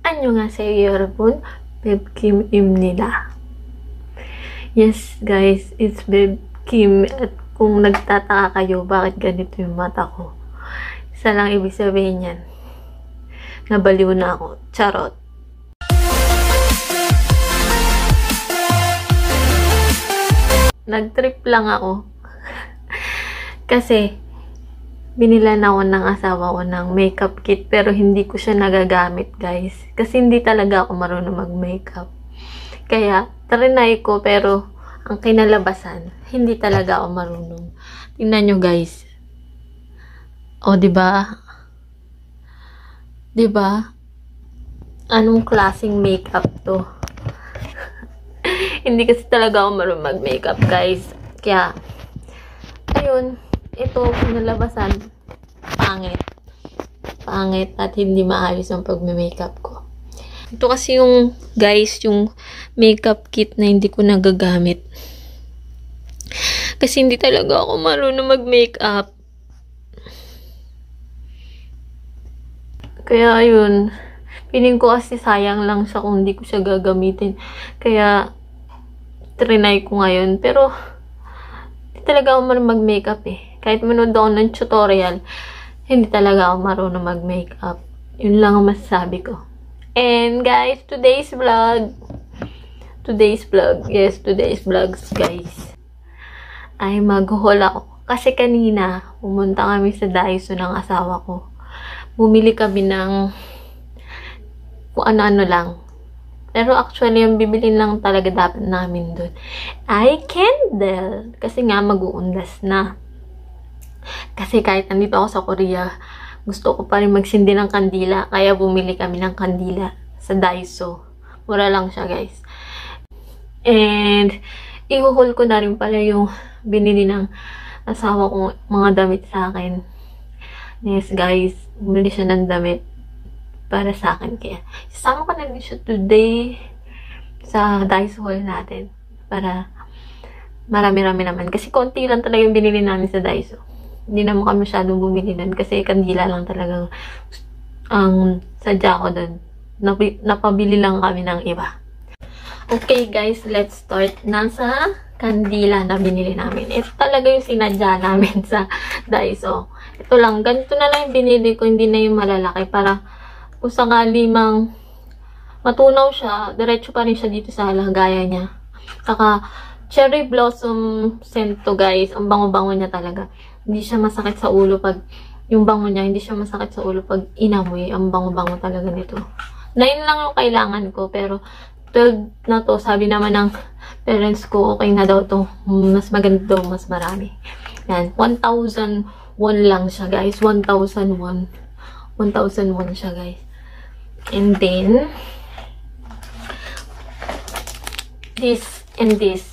안녕하세요 여러분, Babe Kim입니다. Yes guys, it's Babe Kim. At kung nagtataka kayo bakit ganito yung mata ko, isa lang ibig sabihin yan, nabaliw na ako. Charot. Nagtrip lang ako kasi binilan ako ng asawa ko ng makeup kit pero hindi ko siya nagagamit guys. Kasi hindi talaga ako marunong mag-makeup. Kaya, trinay ko pero ang kinalabasan, hindi talaga ako marunong. Tingnan nyo guys. O, diba? Diba? Anong klaseng makeup to? Hindi kasi talaga ako marunong mag-makeup guys. Kaya, ayun. Ito, kinalabasan, pangit at hindi maayos ang pag-makeup ko. Ito kasi yung, guys, yung makeup kit na hindi ko nagagamit. Kasi hindi talaga ako marunong mag-makeup. Kaya, ayun, piling ko kasi sayang lang siya kung hindi ko siya gagamitin. Kaya, trinay ko ngayon. Pero, hindi talaga ako marunong mag-makeup eh. Kahit manood ako ng tutorial, hindi talaga ako marunong mag-makeup. Yun lang ang masasabi ko. And guys, today's vlogs guys, ay mag-haul ako. Kasi kanina, pumunta kami sa Daiso ng asawa ko. Bumili kami ng kung ano-ano lang. Pero actually, yung bibilin lang talaga dapat namin dun ay candle. Kasi nga, mag-uundas na. Kasi kahit nandito ako sa Korea, gusto ko pa rin magsindi ng kandila. Kaya bumili kami ng kandila sa Daiso. Mura lang siya, guys. And, ihuhul ko na rin pala yung binili ng asawa kong mga damit sa akin. Yes, guys. Bumili siya ng damit para sa akin. Kaya, isama ko na din siya today sa Daiso haul natin. Para marami-rami naman. Kasi konti lang talaga yung binili namin sa Daiso. Hindi naman kami masyadong bumili doon. Kasi kandila lang talaga ang sadya ko doon. Napabili lang kami ng iba. Okay guys, let's start. Nasa kandila na binili namin. Ito talaga yung sinadya namin sa Daiso. Ito lang. Ganito na lang yung binili ko. Hindi na yung malalaki. Para kung sakali mang matunaw siya, diretso pa rin siya dito sa lagayan niya. Saka, cherry blossom scent to guys. Ang bango-bango niya talaga. Hindi siya masakit sa ulo pag, yung bango niya, hindi siya masakit sa ulo pag inamoy. Ang bango-bango talaga nito. 9 lang yung kailangan ko, pero 12 na to, sabi naman ng parents ko, okay na daw to. Mas maganda daw, mas marami. Yan, 1,001 lang siya guys. 1,001. 1,001 siya guys. And then, this and this.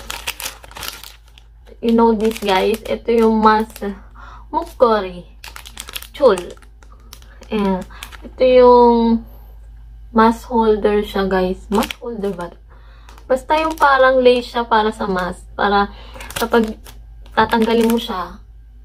You know this guys, ito yung mas mukori chul. And ito yung mask holder siya guys. Mask holder ba? Basta yung parang lace siya para sa mask. Para kapag tatanggalin mo siya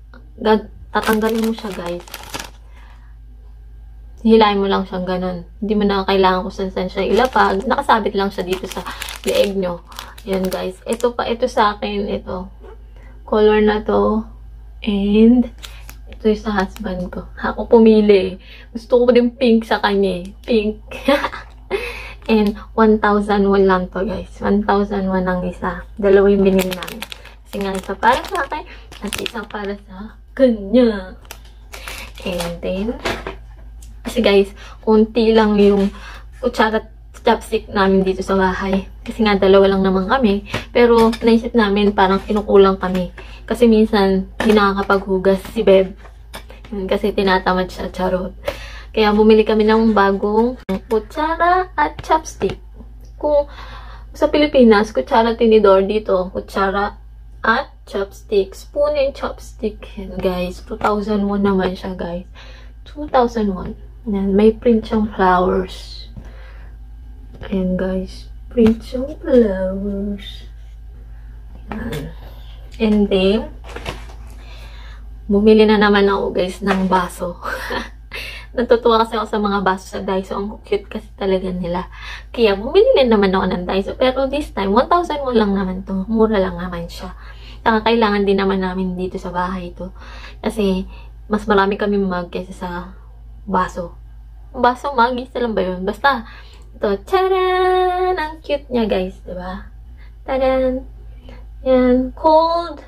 guys. Hilahin mo lang siyang ganun. Hindi mo na kailangan kung saan siya ilapag. Nakasabit lang siya dito sa leeg nyo. Yan guys. Ito pa, ito sa akin, ito. Color na to. And, ito yung sa husband ko. Ako pumili. Gusto ko din pink sa kanya eh. Pink. And, 1,001 lang to guys. 1,001 ang isa. Dalawa yung binili namin. Kasi nga, isa para sa akin. At isa para sa kanya. And then, kasi guys, konti lang yung kutsara at chopstick namin dito sa bahay. Kasi nga, dalawa lang naman kami. Pero, naisip namin, parang kinukulang kami. Kasi minsan, hindi nakakapaghugas si Beb. Kasi tinatamad siya, charot. Kaya, bumili kami ng bagong kutsara at chopstick. Kung sa Pilipinas, kutsara tinidor dito. Kutsara at chopstick. Spoon and chopstick. Yan, guys. 2001 naman siya, guys. 2001. Yan, may print siyang flowers. Ayan guys, print siyang flowers. Yan. And then, bumili na naman ako guys ng baso. Natutuwa kasi ako sa mga baso sa Daiso. Ang cute kasi talaga nila. Kaya bumili din naman ako ng Daiso. Pero this time, 1,000 mo lang naman to. Mura lang naman siya. Saka kailangan din naman namin dito sa bahay to. Kasi mas marami kami mug kaysa sa baso. Baso, mug, isa lang ba yun? Basta, ito, charan! Ang cute niya, guys, diba? Taran! Yan, cold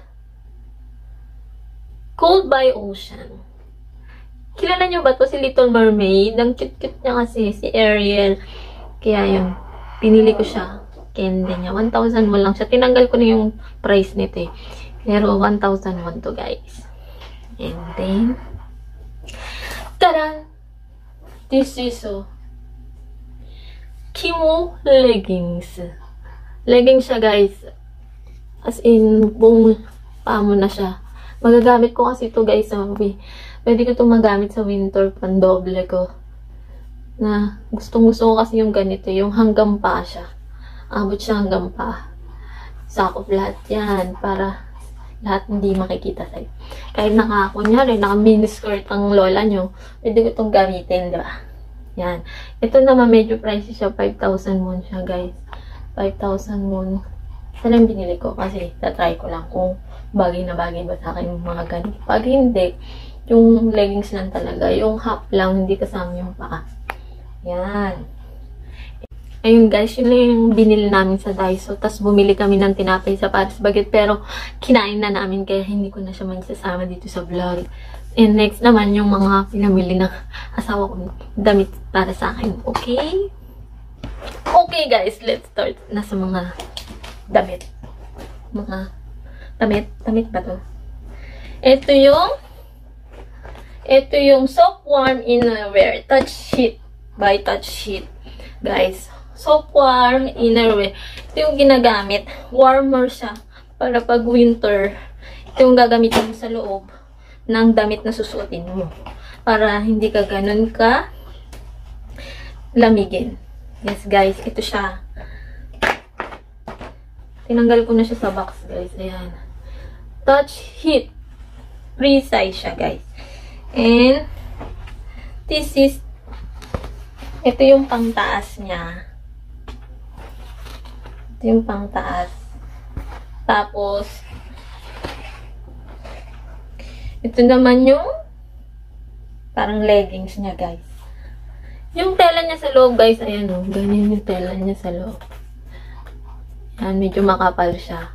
by Ocean. Kilala nyo ba to si Little Mermaid? Ang cute-cute niya kasi, si Ariel. Kaya yun, pinili ko siya. Candy niya. 1,000 mo lang siya. Tinanggal ko na yung price nito eh. Pero 1,001 to, guys. And then, taran! This is Kimo leggings. Leggings siya, guys. As in, buong paa mo na siya. Magagamit ko kasi ito, guys. Pwede ko ito magamit sa winter, pandoble ko. Na, gustong-gusto ko kasi yung ganito, yung hanggang paa siya. Abot siya hanggang paa. Sakop lahat yan, para lahat hindi makikita sa'yo. Kahit kunyari, naka-miniskirt ang lola nyo, pwede ko itong gamitin, di ba? Yan. Ito naman, medyo pricey siya. 5,000 won siya, guys. 5,000 won. Ito lang binili ko kasi tatry ko lang kung bagay na bagay ba sa akin yung mga ganito. Pag hindi, yung leggings lang talaga. Yung half lang, hindi kasama yung paa. Yan. Ayun guys, yun lang yung binili namin sa Daiso. Tapos bumili kami ng tinapay sa Paris Baguette. Pero kinain na namin kaya hindi ko na siya magsasama dito sa vlog. And next naman yung mga pinamili ng asawa ko damit para sa akin. Okay? Okay guys, let's start na sa mga damit. Mga damit. Damit ba to? Ito yung Soft Warm Innerwear. Touch Sheet by Touch Sheet. Guys, Soft Warm Innerwear. Ito yung ginagamit. Warmer siya. Para pag winter, ito yung gagamitin mo sa loob ng damit na susuotin mo. Para hindi ka ganun ka lamigin. Yes guys, ito siya. Tinanggal ko na siya sa box guys. Ayan. Touch Heat. Free size siya guys. And this is ito yung pangtaas niya. Ito yung pangtaas. Tapos ito naman yung parang leggings niya guys. Yung tela niya sa loob guys, ayan o. Ganyan yung tela niya sa loob. Yan, medyo makapal siya.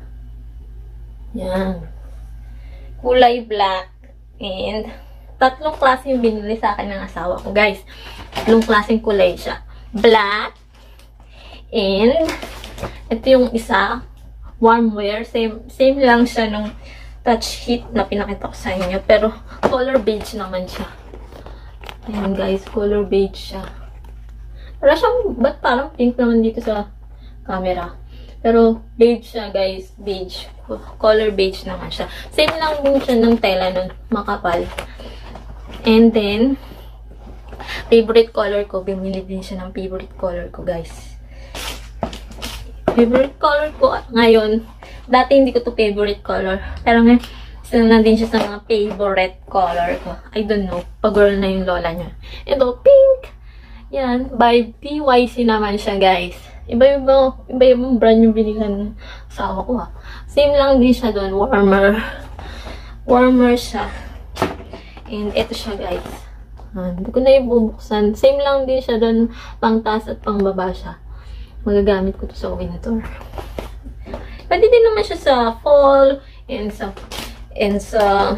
Yan. Kulay black. And tatlong klase yung binili sa akin ng asawa ko guys. Tatlong klaseng kulay siya. Black. And ito yung isa. Warm wear. Same lang siya nung Touch Heat na pinakita ko sa inyo. Pero color beige naman siya. Ayan guys, color beige siya. Para siyang, ba't parang pink naman dito sa camera? Pero beige siya guys, beige. Color beige naman siya. Same lang din siya ng tela nun, makapal. And then, favorite color ko, bumili din siya ng favorite color ko guys. Favorite color ko ngayon, dati hindi ko to favorite color. Pero ngayon, isa na din siya sa mga favorite color ko. I don't know. Pag-girl na yung lola niya. Ito, pink. Yan. By PYC naman siya, guys. Iba-ibang brand yung binilan ng asawa ko, ha. Same lang din siya doon. Warmer siya. And ito siya, guys. Hindi ko na ibubuksan. Same lang din siya doon. Pang taas at pang baba siya. Magagamit ko to sa winter. Pwede din naman siya sa fall and sa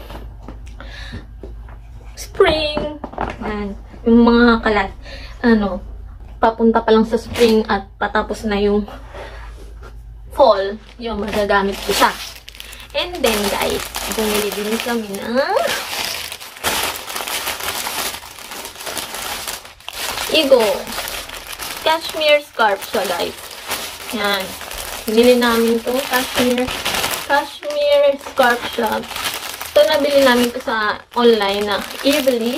spring. And yung mga kalat, papunta pa lang sa spring at patapos na yung fall, yung magagamit ko siya. And then guys, bumili din kami ng Igo cashmere scarf siya guys. Yan. Bili namin itong cashmere scarf siya. Ito nabili namin ito sa online na Avely,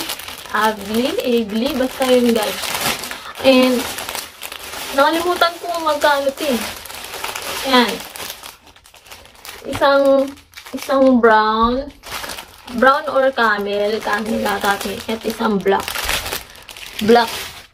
basta yun guys. And nakalimutan ko magkano ito eh. Yan. Isang brown, Brown or camel. Camel ata. At isang black. Black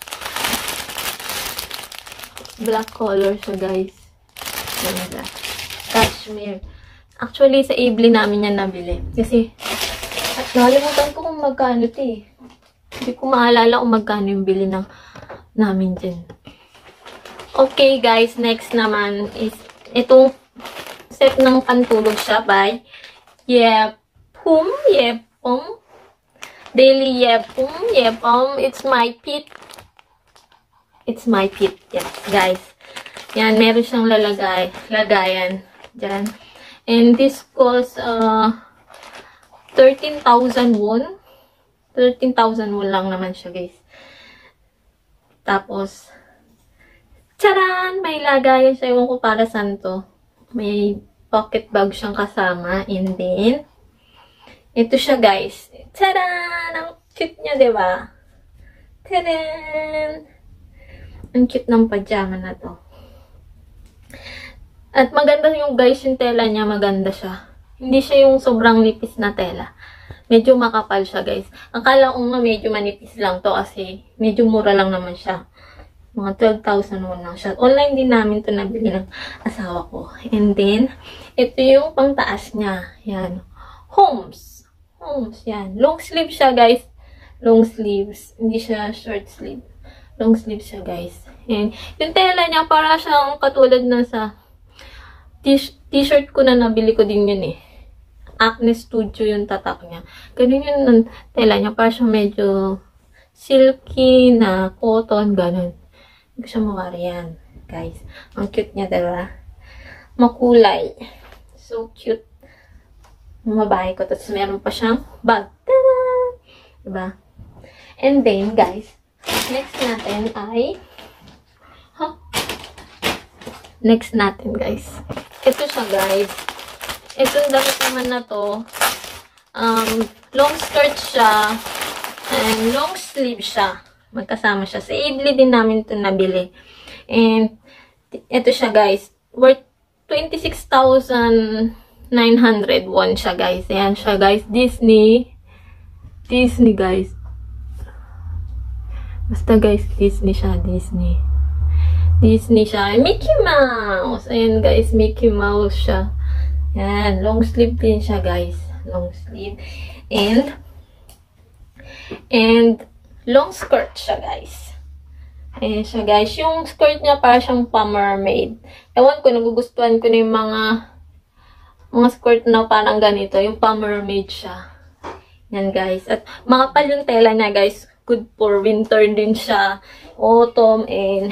color siya, guys. Ganda. Cashmere. Actually, sa Abley namin yan nabili. Kasi, nakalimutan ko kung magkano ito eh. Hindi ko maalala kung magkano yung bili namin dyan. Okay, guys. Next naman is itong set ng pantulog siya by Yepum. Daily Yepum. It's my pit. Yes, guys. Yan, meron siyang lagayan dyan. And this costs 13,000 won. 13,000 won lang naman siya, guys. Tapos, charan! May lagayan siya. Ewan ko para saan to. May pocket bag siyang kasama. And then, ito siya, guys. Charan! Ang cute niya, diba? Charan! Ang cute ng pajama na to. At maganda yung, guys, yung tela niya. Maganda siya. Hindi siya yung sobrang nipis na tela. Medyo makapal siya, guys. Akala ko nga medyo manipis lang to kasi medyo mura lang naman siya. Mga 12,000 won lang siya. Online din namin to nabili ng asawa ko. And then, ito yung pangtaas niya. Yan. Homes, yan. Long sleeve siya, guys. Long sleeves. Hindi siya short sleeve. Long sleeve siya, guys. And yung tela niya, para siyang katulad na sa t-shirt ko na nabili ko din yun eh. Acne Studio yung tatak niya. Ganun yung tela niya. Para siyang medyo silky na cotton, ganun. Hindi ko siya mawari yan, guys. Ang cute niya, diba? Makulay. So cute. Mabahay ko. Tapos meron pa siyang bag. Tada! Diba? And then, guys, next natin ay next natin, guys. Ito siya, guys. Itong damit naman na to, long skirt siya, and long sleeve siya. Magkasama siya. Sa Abley din namin ito nabili. And, ito siya, guys. Worth 26,900 won siya, guys. Ayan siya, guys. Disney, guys. Basta, guys, Disney siya. Disney siya. Mickey Mouse. Ayan, guys. Mickey Mouse siya. Yan, long sleeve din siya, guys. Long sleeve. And long skirt siya, guys. Ayan siya, guys. Yung skirt niya para siyang pa-mermaid. Ewan ko, nagugustuhan ko na yung mga skirt na parang ganito. Yung pa-mermaid siya. Yan, guys. At makapal yung tela niya, guys. Good for winter din siya. Autumn and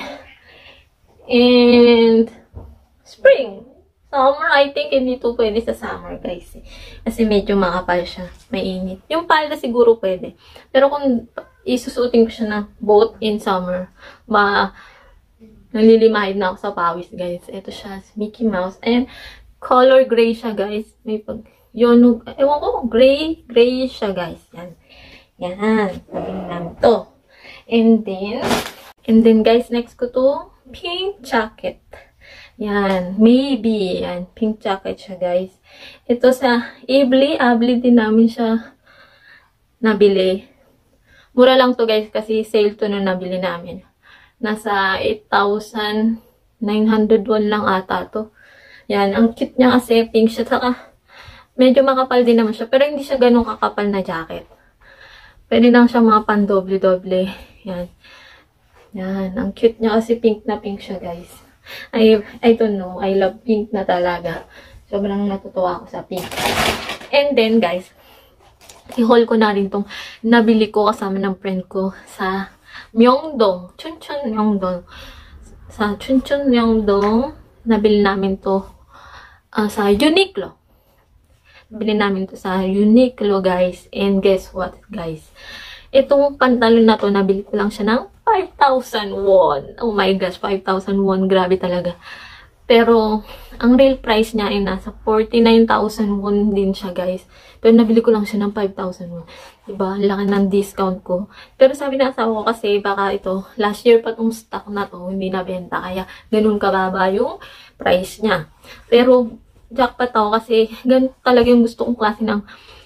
spring. Summer, I think hindi ito pwede sa summer, guys. Kasi medyo makapal siya. Mainit. Yung palda siguro pwede. Pero kung isusuotin ko siya na both in summer, nalilimahid na ako sa pawis, guys. Ito siya, Mickey Mouse. And color gray siya, guys. May ewan ko, gray siya, guys. Yan. Sabihin namin to. And then, guys, next ko to, pink jacket. Yan, maybe. Yan, pink jacket siya, guys. Ito sa Abley din namin siya nabili. Mura lang to, guys, kasi sale to nung nabili namin. Nasa 8,900 won lang ata to. Yan, ang cute niya kasi pink siya. Saka, medyo makapal din naman siya. Pero hindi siya ganun kakapal na jacket. Pwede lang siya mga pan-doble-doble. Yan. Ang cute niya kasi pink na pink siya, guys. I don't know. I love pink na talaga. Sobrang natutuwa ako sa pink. And then, guys, i-haul ko na rin tong nabili ko kasama ng friend ko sa Myeongdong. Chuncheon Myeongdong. Sa Chuncheon Myeongdong, nabili namin to sa Uniqlo. Nabili namin to sa Uniqlo, guys. And guess what, guys? Itong pantalon na to, nabili ko lang siya ng 5,000 won. Oh my gosh, 5,000 won. Grabe talaga. Pero, ang real price niya ay nasa 49,000 won din siya, guys. Pero nabili ko lang siya ng 5,000 won. Diba? Laki ng discount ko. Pero sabi na asawa ko kasi baka ito, last year pa tong stock na to, hindi nabenta. Kaya, ganun kababa yung price niya. Pero, jackpot ako kasi ganun talaga yung gusto kong klase ng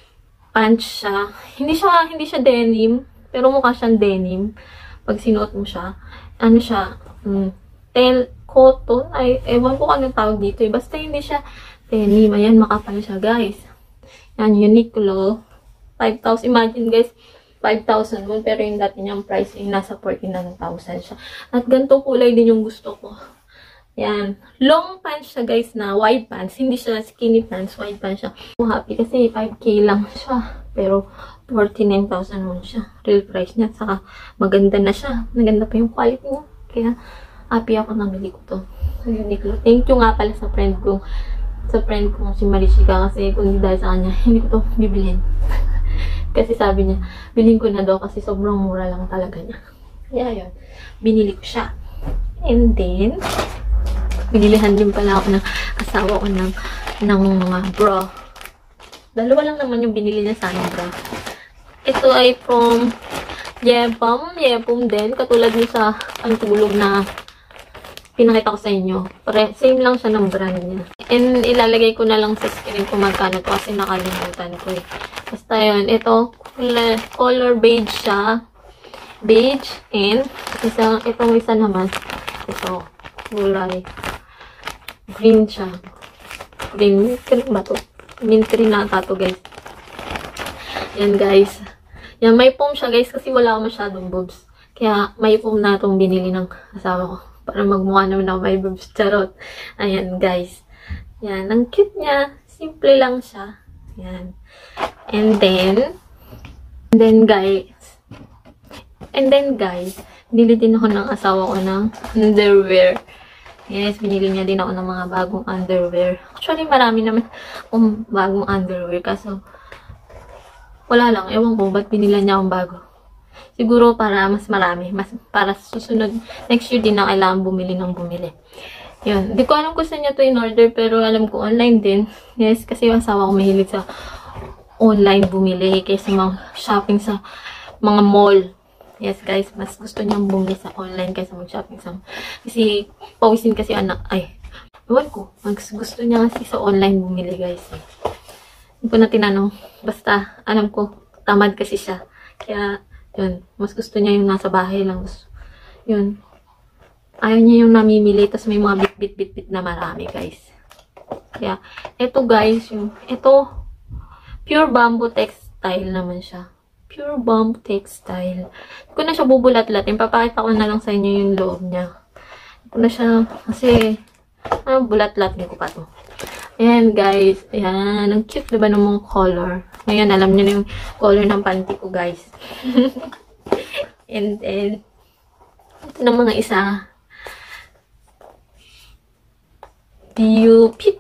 pants siya. Hindi siya denim, pero mukha siyang denim. Pag sinuot mo siya, ano siya, cotton, ay, ewan ko anong tawag dito eh. Basta hindi siya denim. Ayan, makapal siya, guys. Yan, Uniqlo. 5,000. Imagine, guys, 5,000 mo. Pero yung dati niyang price ay nasa 49,000 siya. At ganito kulay din yung gusto ko. Yan. Long pants siya, guys, na wide pants. Hindi siya skinny pants. Wide pants siya. I'm happy kasi 5K lang siya. Pero 49,000 mo siya. Real price niya. Saka maganda na siya. Maganda pa yung quality niya. Kaya happy ako namili ko to. Uniqlo. Thank you nga pala sa friend ko. Sa friend ko si Marishika. Kasi kung hindi dahil sa kanya, hindi ko to bibilhin. Kasi sabi niya, bilhin ko na daw kasi sobrang mura lang talaga niya. Kaya yun. Binili ko siya. And then, binilihan din pala ako ng asawa ko ng mga bra. Dalawa lang naman yung binili niya sa akin bra. Ito ay from Yepom. Yepom din. Katulad niya sa pantulog na pinakita ko sa inyo. Same lang siya ng brand niya. And ilalagay ko na lang sa screen kung magkano to kasi nakalimutan ko eh. Basta yun. Ito, color beige siya. Beige. And itong isa naman. Ito, kulay. Green siya. Green ba to? Mint green na ata to, guys. Yan, guys. Yan, may foam siya, guys, kasi wala ako masyadong boobs. Kaya, may foam na itong binili ng asawa ko. Para magmukha naman ako may boobs. Charot. Ayan, guys. Yan, ang cute niya. Simple lang siya. Yan. And then, guys, binili din ako ng asawa ko ng underwear. Yes, binili niya din ako ng mga bagong underwear. Actually, marami naman akong bagong underwear. Kaso, wala lang. Ewan ko, ba't binila niya akong bago? Siguro para mas marami. Para susunod, next year din na kailangan bumili ng bumili. Yun. Hindi ko alam kung saan niya to in-order, pero alam ko online din. Yes, kasi yung asawa ko mahilig sa online bumili kaysa mga shopping sa mga mall. Yes, guys, mas gusto niyang bumili sa online kaysa mag-shopping sa... Kasi, pawisin kasi anak... Ay, ewan ko. Mas gusto niya kasi sa online bumili, guys. Hindi ko na tinanong. Basta, alam ko, tamad kasi siya. Kaya, yun. Mas gusto niya yung nasa bahay lang. Yun. Ayaw niya yung namimili. Tapos may mga bit-bit-bit-bit na marami, guys. Kaya, eto, guys, yung... Eto, pure bamboo textile naman siya. Pure bamboo textile. Hindi ko na siya bubulat-latin. Papakita ko na lang sa inyo yung loob niya. Hindi ko na siya, kasi, bulat-latin ko pa to. Ayan, guys. Ayan. Ang cute, diba, ng mga color. Ngayon, alam niyo na yung color ng panty ko, guys. And then, ito na mga isa. Pit.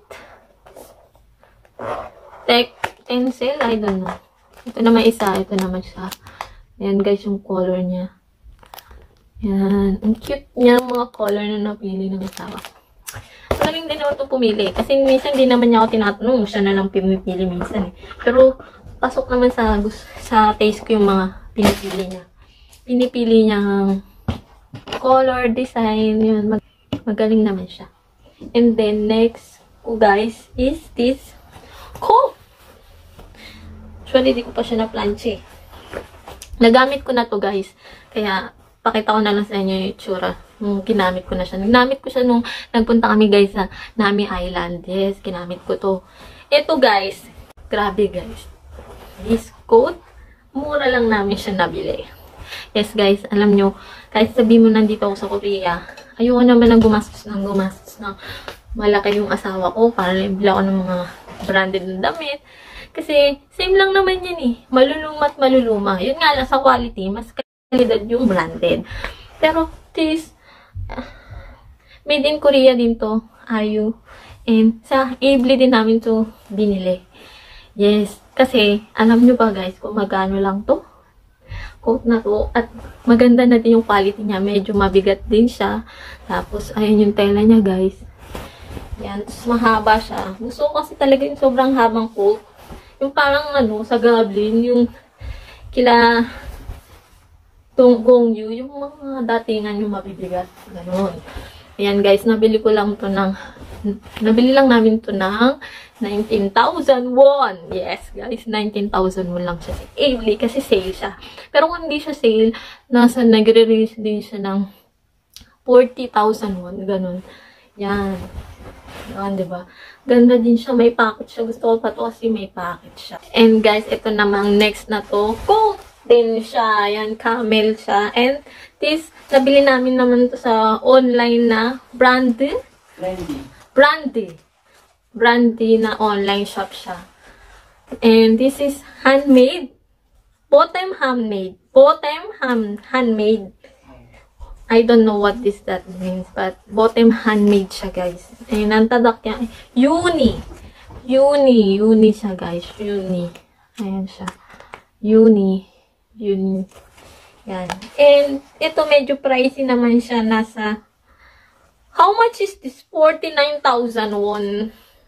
Tech pencil, I don't know. Ito naman isa, ito naman siya. Ayan, guys, yung color niya. Ayan. Ang cute niya, mga color na napili ng asawa. Maraming din naman ito pumili. Kasi minsan din naman niya ako tinatanong. Siya na lang pumipili minsan eh. Pero, pasok naman sa taste ko yung mga pinipili niya. Pinipili niyang color, design, yun. Magaling naman siya. And then, next ko, guys, is this coat. Actually, di ko pa siya na-planche. Nagamit ko na to, guys. Kaya, pakita ko na lang sa inyo yung itsura. Ginamit ko na siya. Nagamit ko siya nung nagpunta kami, guys, sa Nami Island. Yes, ginamit ko to. Ito, guys. Grabe, guys. This coat, mura lang namin siya nabili. Yes, guys, alam nyo, kahit sabihin mo nandito ako sa Korea, ayoko naman ng gumastos ng malaki yung asawa ko para libla ako ng mga branded na damit. Kasi, same lang naman yan eh. Maluluma at maluluma. Yun nga lang, sa quality, mas kalidad yung branded. Pero, this, made in Korea din to. Ayu. And, sa Ably din namin to binili. Yes. Kasi, alam nyo ba guys, kung magkano lang to? Coat na to. At, maganda na din yung quality niya. Medyo mabigat din siya. Tapos, ayun yung tela niya guys. Yan. Tapos, mahaba siya. Gusto ko kasi talaga yung sobrang habang coat. Yung parang ano, sa Goblin, yung kila Gongyu, yung mga datingan yung mabibigat. Ganon. Ayan guys, nabili ko lang to ng Nabili lang namin to ng 19,000 won. Yes, guys, 19,000 won lang siya. Ably, kasi sale siya. Pero kung hindi siya sale, nagre-release din siya ng 40,000 won. Ganun. Yan. Yan, diba? Ganda din siya. May packet siya. Gusto ko pa to kasi may packet siya. And guys, ito namang next na to. Coat din siya. Yan, camel siya. And this, nabili namin naman to sa online na Brandy na online shop siya. And this is handmade. Bottom handmade. I don't know what that means, but bottom handmade siya, guys. And ang tadak niya, Uni siya, guys. Uni. Ayan siya. Uni. Yan. And ito medyo pricey naman siya. Nasa, how much is this? 49,000 won.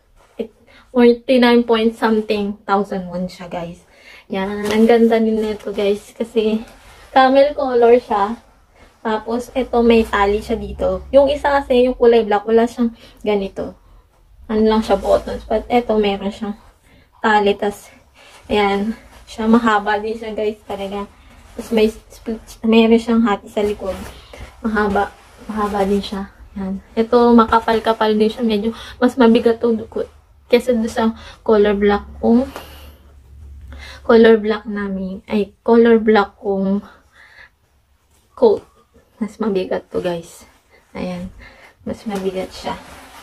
49 point something thousand won siya, guys. Yan. Ang ganda din nito, guys. Kasi camel color siya. Tapos, ito may tali siya dito. Yung isa kasi, yung kulay black, wala siyang ganito. Ano lang siya, buttons. But ito, meron siyang tali. Tapos, ayan. Siya, mahaba din siya, guys, talaga. Tapos, meron siyang hati sa likod. Mahaba din siya. Ayan. Ito, makapal-kapal din siya. Medyo, mas mabigat to kesa doon sa color black kong coat. Mas mabigat to, guys. Ayan. Mas mabigat siya.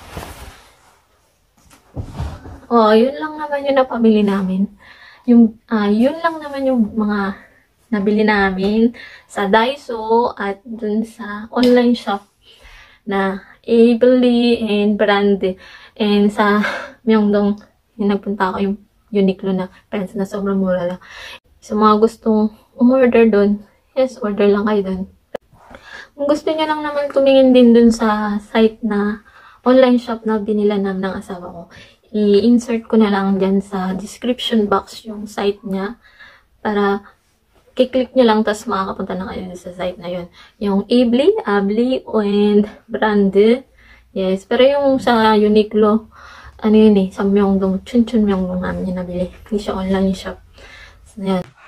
Oh, yun lang naman yung napabili namin. Yun lang naman yung mga nabili namin sa Daiso at dun sa online shop na Ably and Brandy. And sa Myeongdong, yung nagpunta ako, yung Uniqlo na pants na sobrang mura lang. So, mga gustong umorder dun, yes, order lang kayo dun. Kung gusto niyo lang naman tumingin din dun sa site na online shop na binila namin ng asawa ko, i-insert ko na lang dyan sa description box yung site niya para kiklik nyo lang tapos makakapunta na kayo sa site na yun. Yung Ably, and Brandy. Yes, pero yung sa Uniqlo, ano yun sa Myeongdong, Chuncheon Myeongdong namin yung nabili. Hindi siya online shop. So, yan.